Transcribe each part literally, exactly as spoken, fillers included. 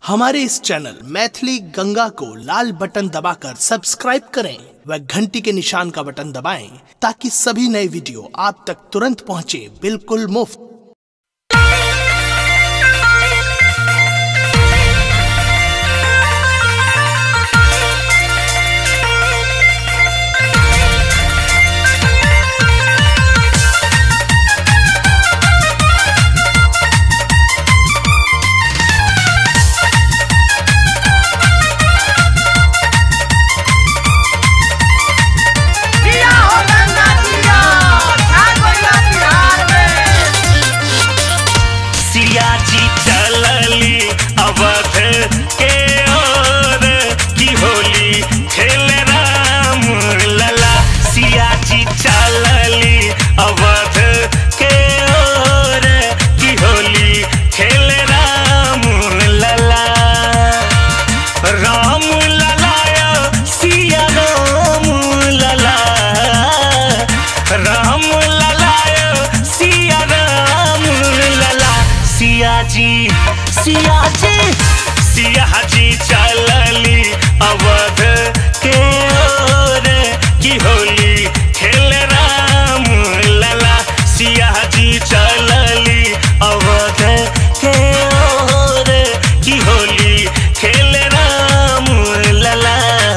हमारे इस चैनल मैथिली गंगा को लाल बटन दबाकर सब्सक्राइब करें व घंटी के निशान का बटन दबाएं ताकि सभी नए वीडियो आप तक तुरंत पहुंचे बिल्कुल मुफ्त। सिया जी सिया जी चलली अवध के ओर की होली खेल राम लला। सिया जी चलली अवध के ओर की होली खेल राम लला।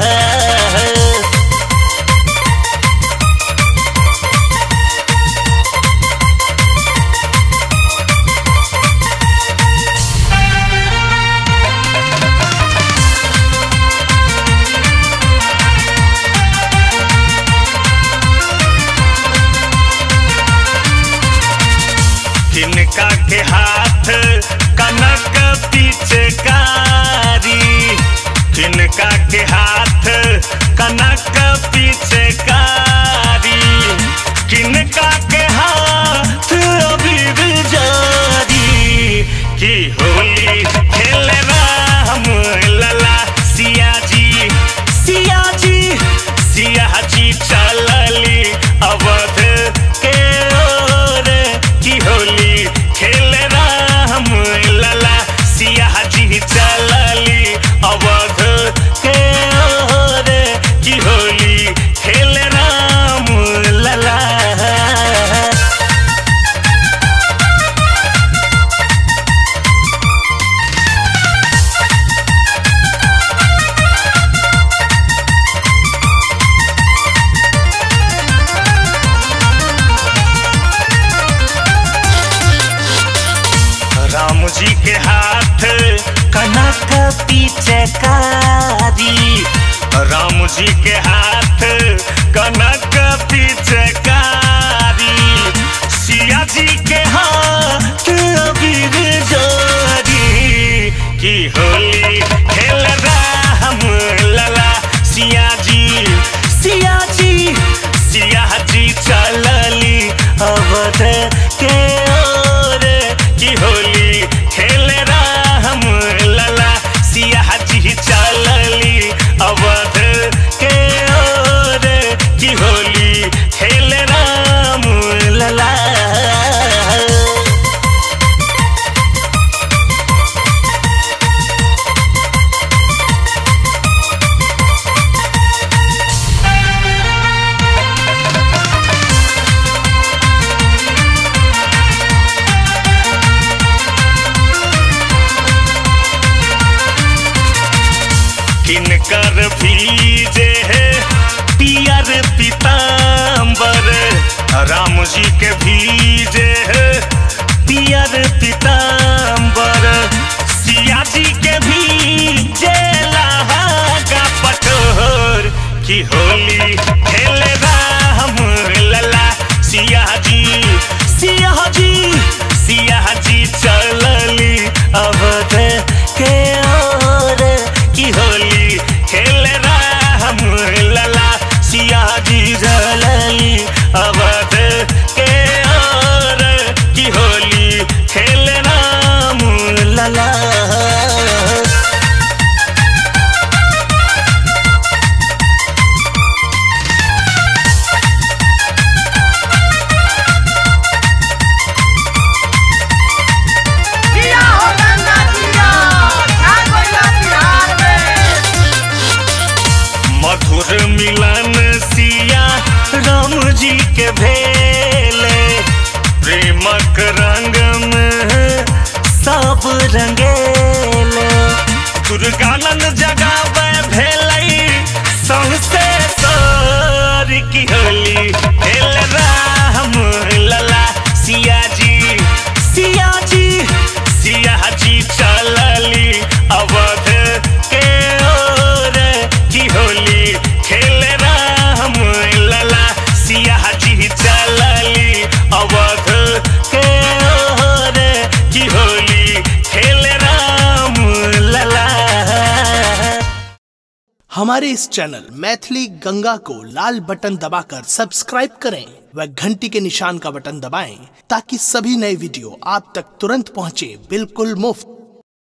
किनका के हाथ कनक पिचकारी, किनका के हाथ कनक पिचकारी, किनका के हाथ अबीर जारी की होली खेल राम लला। सिया जी सिया जी सिया जी चलली अवध के ओर की होली खेल राम लला। सिया जी चलली अवध के ओर की होली खेल राम लला। राम जी के हाथ कनक पिचकारी, राम जी के हाथ कनक पिचकारी, सिया जी के हाथ अबीर जारी की होली खेल राम लला। सिया जी सिया जी सिया जी चलली अवध के ओर की होली खेल राम लला। सिया जी चलली अवध के ओर की होली खेल राम लला। किनकर भीजे है पियर पीताम्बर, राम जी के भीजे है पियर पीताम्बर, सिया जी के भीजे लहागा पटोर की होली खेल राम लला। सिया जी सिया जी सिया जी चलली अवध के ओर की होली खेल राम लला। सिया जी चलली अवध के ओर की होली खेल राम लला। जिया हो गंगा जिया। खेले दुर्गानंद जगावे भेलै सौंसे सोर की होली खेल राम लला सिया जी सिया जी सिया जी चलली अवध के ओर की होली खेल राम लला सिया जी चलली अवध के ओर की होली खेल राम लला। हमारे इस चैनल मैथिली गंगा को लाल बटन दबाकर सब्सक्राइब करें व घंटी के निशान का बटन दबाएं ताकि सभी नए वीडियो आप तक तुरंत पहुंचे बिल्कुल मुफ्त।